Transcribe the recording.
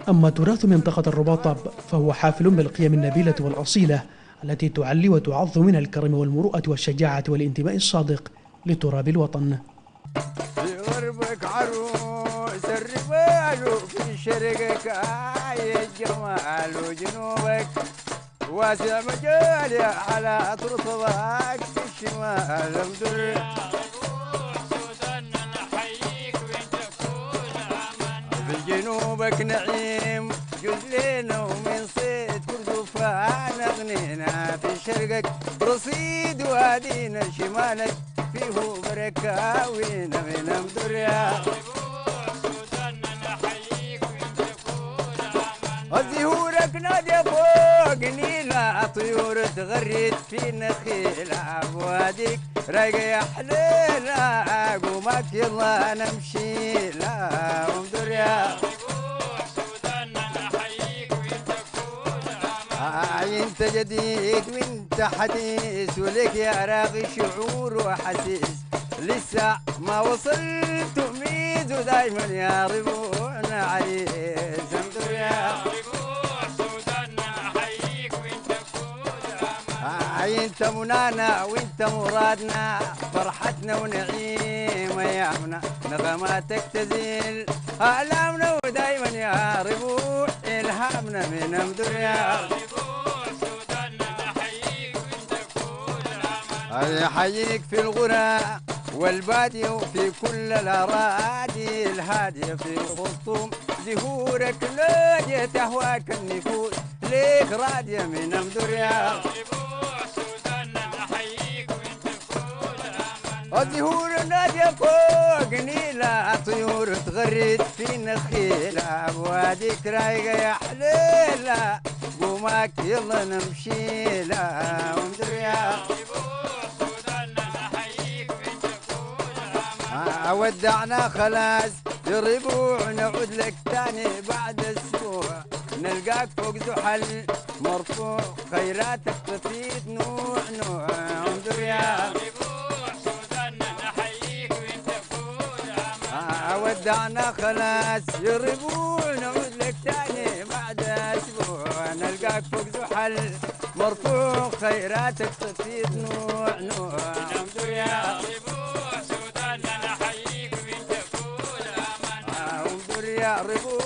أما تراث منطقة الرباط فهو حافل بالقيم النبيلة والأصيلة التي تعلي وتعظ من الكرم والمروءة والشجاعة والانتماء الصادق لتراب الوطن. في غربك عروس الرجال في شرقك آي الجمال وجنوبك واسع مجالي على ترفضك في الشمال مدر في جنوبك نعيم جزلنا ومن صيد كردفان اغنينا في شرقك رصيد وادينا شمالك فيه بركة وين من مدريا زهورك نادي فوق نيلة طيور تغرد في نخيل أبوادك رايقة يا حليلة قومك يلا نمشي لا مدريا انت جديد وانت حديث ولك يا راغي شعور وحسيس لسه ما وصلت ميز ودايما يا ربوع عريس مدريا انت منانا وانت مرادنا فرحتنا ونعيم ايامنا نغماتك تزيل الامنا ودايما يا ربوع الهامنا من مدريا يحييك في الغنى والبادية وفي كل الأراضي الهادية في خرطوم زهورك لاجت تهواك النفوس ليك رادية من مدريا الزهور نادية فوق نيلة طيور تغرد في نخيل أبوادك رايقة يا حليلة قومك يلا نمشي لا مدريا ودعنا خلاص الربوع نعود لك تاني بعد اسبوع نلقاك فوق زحل مرفوع خيراتك تفيد نوع نوع مدريا ودعنا خلاص الربوع نعود لك تاني بعد اسبوع نلقاك فوق زحل مرفوع خيراتك تفيد نوع نوع مدريا يا ربوع